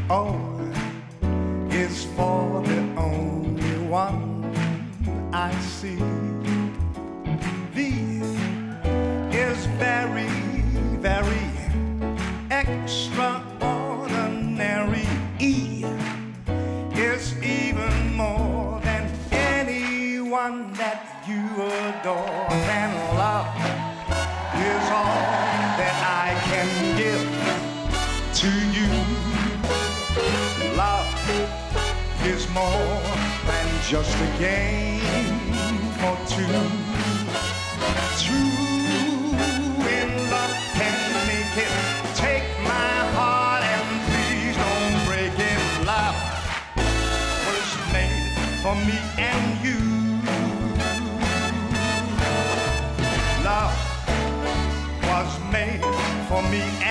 O is for the only one I see. V is very, very extraordinary. E is even more than anyone that you adore. And love is all that I can give to you. Love is more than just a game for two. Two in love can make it. Take my heart and please don't break it. Love was made for me and you. Love was made for me